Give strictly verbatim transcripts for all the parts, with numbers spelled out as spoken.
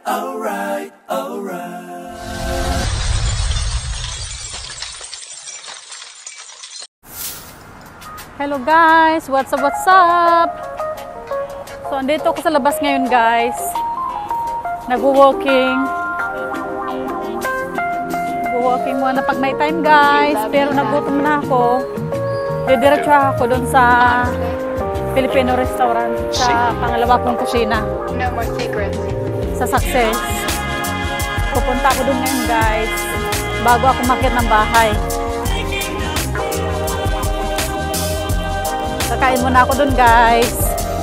alright, alright. Hello guys, what's up, what's up? So andito ako sa labas ngayon guys. Nagwo-walking. Nagwo-walking muna pag may time guys. Pero nagutom na ako. Didiretso ako doon sa Filipino restaurant sa pangalawa kong kusina. No more secrets. Sa Success. Pupunta ako doon ngayon guys. Bago ako makiat ng bahay. Kakain muna ako doon guys.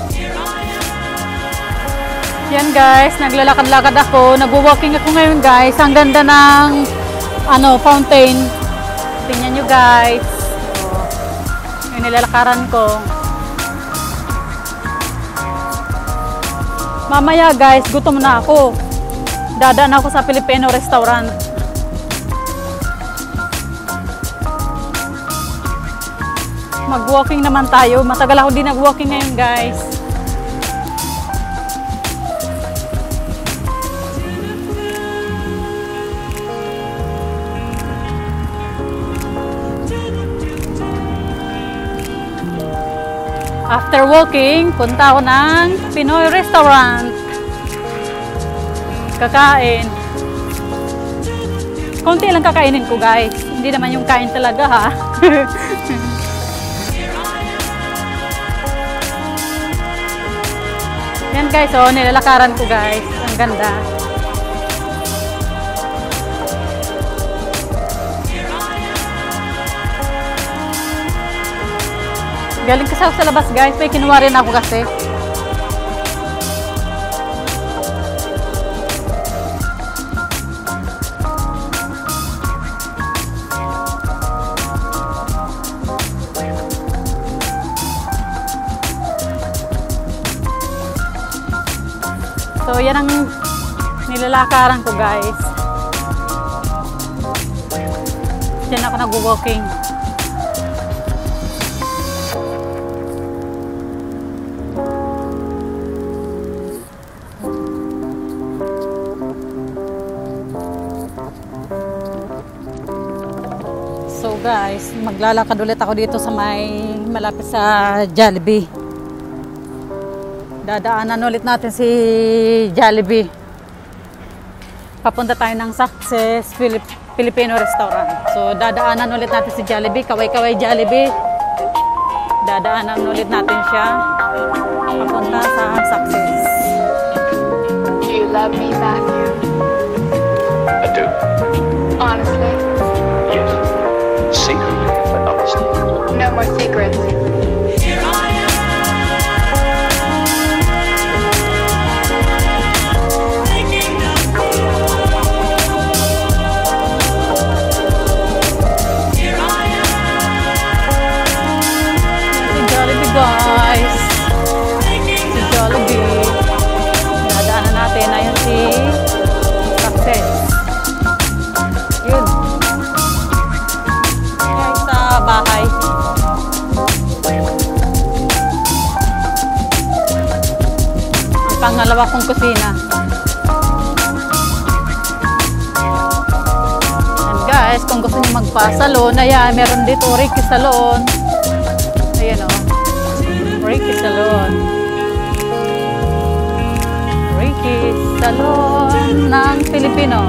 Yan guys, naglalakad-lakad ako. Nagwo-walking ako ngayon guys. Ang ganda ng ano, fountain. Tingnan nyo guys. Yung nilalakaran ko. Mamaya guys, gutom na ako. Dadaan ako sa Filipino restaurant. Mag-walking naman tayo. Matagal ako din nag-walking ngayon guys. After walking, punta ako ng Pinoy restaurant. Kakain. Konti lang kakainin ko guys. Hindi naman yung kain talaga ha. Yan guys, oh, nilalakaran ko guys. Ang ganda. Galing kasi ako sa labas guys. May kinuha rin ako kasi. So, yan ang nilalakaran ko guys. Diyan ako nag-walking. So guys, maglalakad ulit ako dito sa may malapit sa Jollibee. Dadaanan ulit natin si Jollibee. Papunta tayo ng Success Filip Filipino restaurant. So dadaanan ulit natin si Jollibee, kaway-kaway Jollibee. Dadaanan ulit natin siya papunta sa Success. Do you love me, Matthew? I do. Honestly? Yes. Secretly, but honestly. No more secrets. Guys, si Jollibee. Nadaanan natin. Ayun si Success. Yun. Yan sa bahay. Ang pangalawa kong kusina. And guys, kung gusto nyo magpa-salon, ayan, meron dito Ricky Salon. Ayan o. Ricky Salon. Ricky Salon ng Pilipino.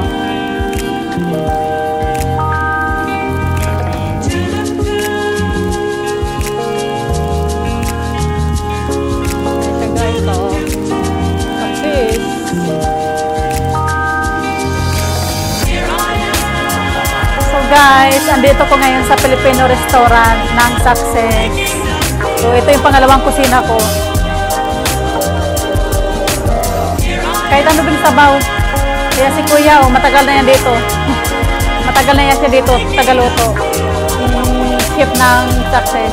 Ito guys, oh. Success. So guys, andito ko ngayon sa Filipino restaurant ng Success. So, ito yung pangalawang kusina ko. Kahit ano bang sabaw. Kaya si Kuya, oh, matagal na yan dito. Matagal na yan siya dito, tagaluto. Yung chef ng Success.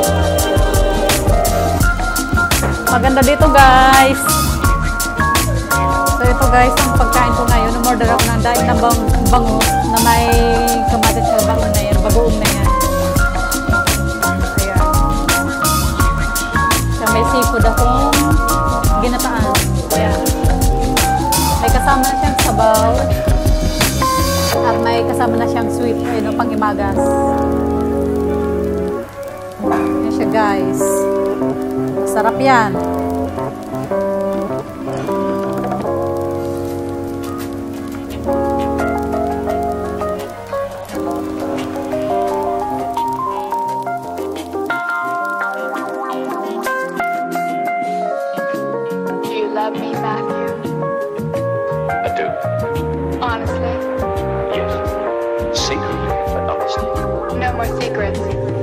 Maganda dito, guys. So, ito guys, ang pagkain ko ngayon. Umorder ako ng daing ng bang bango na may kamatis sa bango na yan, bagoong na yan. May seafood akong ginataan. Ayan. May kasama sabaw. At may kasama na siyang sweet, ayun, no, pang-imagas. Yan siya guys. Sarap yan. Do you love me, Matthew? I do. Honestly? Yes. Secretly, but honestly. No more secrets.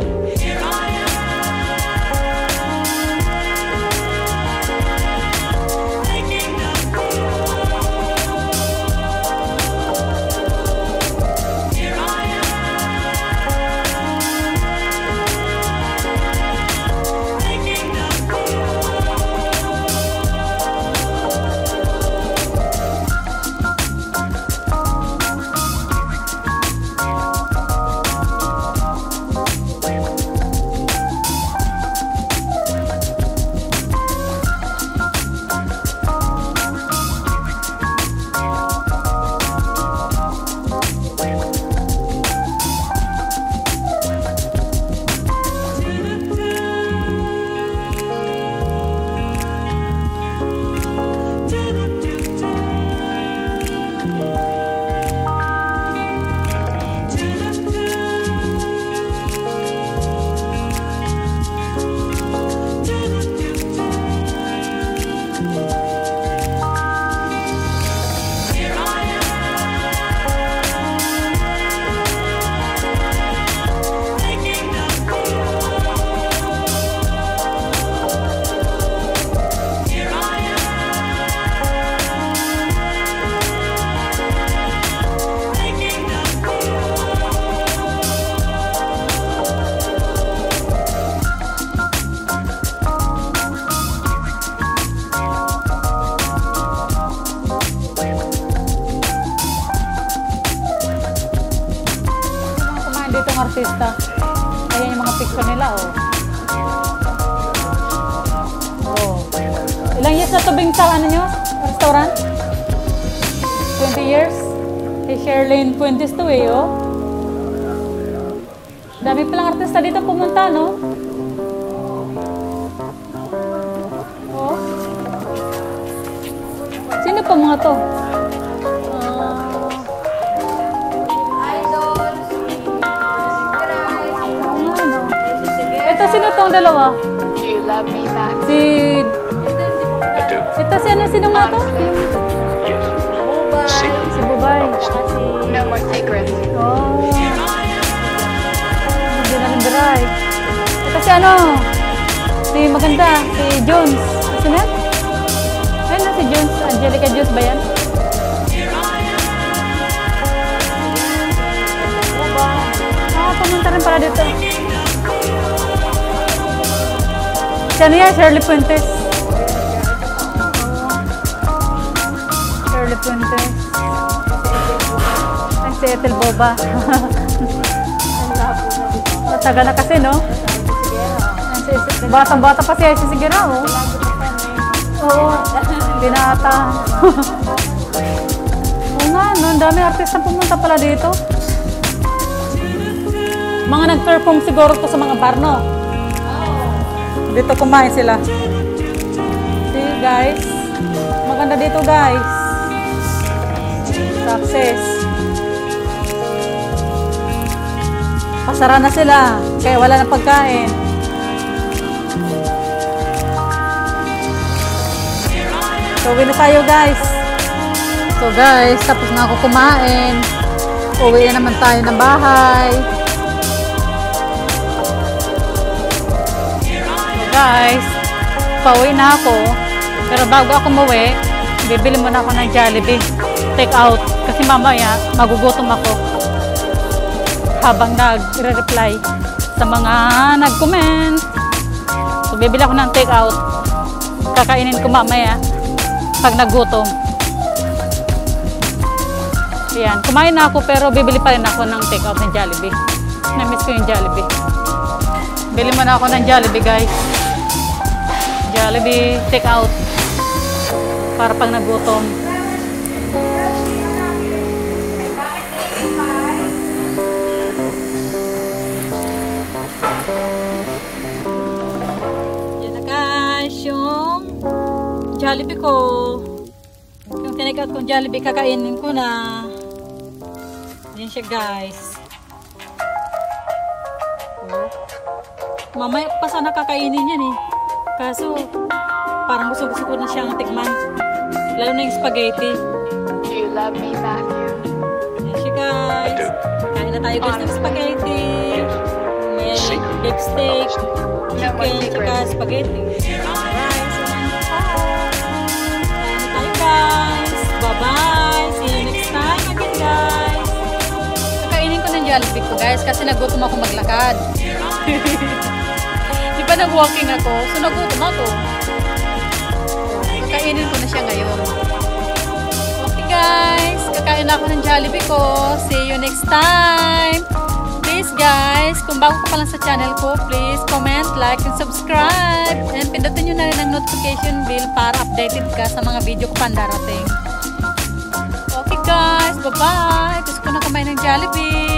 Ditong artista. Ayan yung mga picture nila, oh. Oh. Ilang years na to Bing sa ano nyo? Restaurant? twenty years? Si Sherlyn Fuentes to eh, oh. Dami palang artista dito pumunta, no? Oh. Sino pa mga to? Ito, sino tong dalawa? Do you love me, Matthew? Si... I do. Ito, sino, sino nga to? Yes. Secretly, Si Bubay. No more secrets. Oh. Hindi na limberay. Ito si ano? Si maganda, si Jones. Sino yan? Ayun na si Jones. Angelica Jones ba yan? Ah, pumunta rin pala dito. Siya niya, Shirley Fuentes. Shirley Fuentes. Ay, si Ethel Boba. Matagal na kasi, no? Batang-bata pa siya, si Sigera, oh. Oo, binata. Oo nga, no? Ang dami artista pumunta pala dito. Mga nag-perform siguro to sa mga bar, no? Dito kumain sila. See, guys? Maganda dito, guys. Success. Pasara na sila. Kaya wala na pagkain. So, uwi na tayo, guys. So, guys, tapos na ako kumain. Uwi na naman tayo ng bahay. Guys, pauwi na ako. Pero bago ako umuwi, bibili muna ako ng Jollibee. Take out. Kasi mamaya, magugutom ako. Habang nag-reply sa mga nag-comment. So, bibili ako ng take out. Kakainin ko mamaya pag nagutom. Ayan. Kumain na ako pero bibili pa rin ako ng take out ng Jollibee. Na-miss ko yung Jollibee. Bili muna ako ng Jollibee, guys. Jollibee, take out. Para pag nagutom. Jollibee ko. Yung tinake out kong Jollibee, kakainin ko na. Yan siya guys. Oh. Mamaya pa sana kakainin yan eh. Kaso, parang gusto-gusto ko na siyang tikman. Lalo na yung spaghetti. Do you love me, Matthew? Yan siya guys. Kain na tayo guys ng spaghetti. May beef steak, chicken, tsaka spaghetti. Alright, so kain na tayo guys. Bye-bye. See you next time again guys. Kakainin ko ng Jollibee ko guys kasi nagutom ako maglakad. Di ba nag-walking ako? So nagutom ako. Kakainin ko na siya ngayon. Okay guys, kakain ako ng Jollibee ko. See you next time. Please guys, kung bago ka pa lang sa channel ko, please comment, like, and subscribe. And pindutin nyo na rin ang notification bell para updated ka sa mga video ko pandarating. Okay guys, bye-bye. Gusto ko na kumain ng Jollibee.